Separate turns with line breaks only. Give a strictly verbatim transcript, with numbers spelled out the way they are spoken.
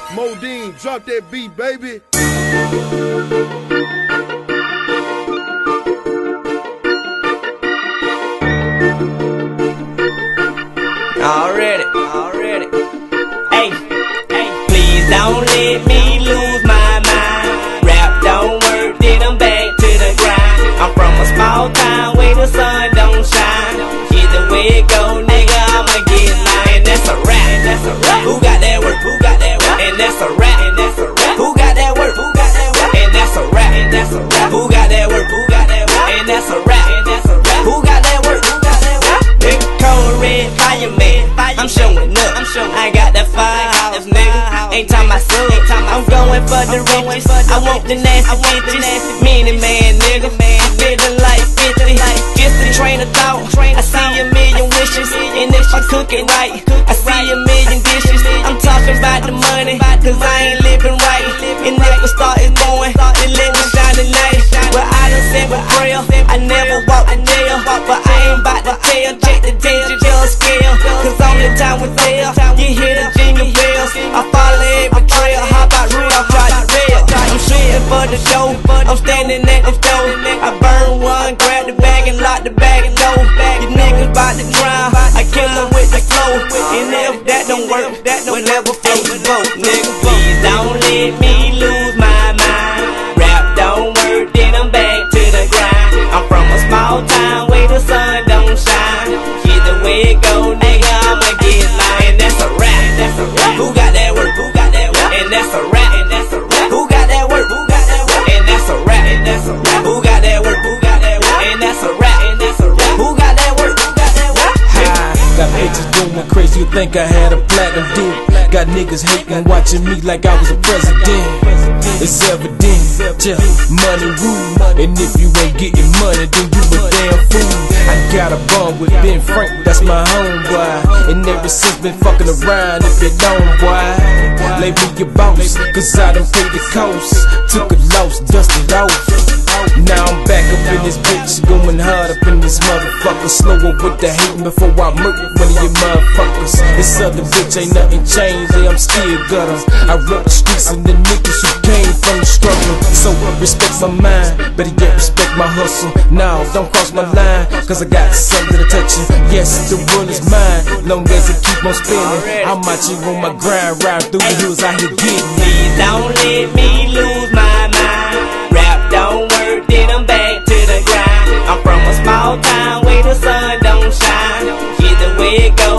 Modine, drop that beat, baby.
Already, already. Hey, hey, please don't let me lose my mind. Rap don't work, then I'm back to the grind. I'm from a small town where the sun don't shine. Either way it go, nigga, I'ma get mine. That's a rap, that's a rap. Who got that work? Who got that work? And that's a rap, and that's a rap. Who got that work? Who got that work? And that's a rap, and that's a rap. Who got that work? Who got that work? And that's a rap, and that's a rap. Who got that work? Who got that work? Nigga, cold red fireman. I'm showing up. I got that firehouse, nigga. Ain't time my soul. I'm going for the riches. I want the nasty bitches. Many man, nigga. I'm feeling like fifty. Just the train of thought. I see a million wishes. And if I cook it right, I see a million dishes. I'm talking about the money, cause I ain't living right. And if the star is going, then let me shine tonight. But I done said with prayer, I never walk the jail. But I ain't about to tell, check the danger just scale. Cause only time we tell, you hear the jingle bells. I follow every trail, how about Rudolph tried to bail? I'm shooting for the show, I'm standing at the door. I burn one, grab the bag and lock the bag and go. You niggas bout to drown, I kill them with the flow. And if that don't work, that don't never float the boat, nigga. Please don't let me lose my mind. Rap don't work, then I'm back to the grind. I'm from a small town where the sun don't shine. Either way it go, nigga, I'ma get mine. That's a rap, that's a rap. Who got that work? Who got that work? And that's a rap, and that's a rap. Who got that work? Who got that work? And that's a rap, and that's a rap. Who got that work? Who got that work? And that's a rap, and that's a rap. Who got that work? Who got that work?
Got bitches going crazy, you think I had a platinum deal. Got niggas hating, watching me like I was a president. It's evident, just money rule. And if you ain't getting money, then you a damn fool. I got a bond with Ben Frank, that's my homeboy. And ever since been fucking around, if you don't, boy, lay me your boss, cause I done paid the cost. Took a loss, dusted off. Now I'm back up in this bitch, going hard up in this motherfucker. Slower with the hating before I murder one of you motherfuckers. This other bitch ain't nothing changed, yeah, I'm still gutter. I rep the streets and the niggas who came from the struggle. So respect my mind, better yet respect my hustle. Now don't cross my line, cause I got something to touch you. Yes, the world is mine, long as it keep on spinning. I'm out here on my grind, ride through the hills out here getting it.
Please don't let me lose my mind. Rap don't work, then I'm back to the grind. I'm from a small town where the sun don't shine. Either way it go,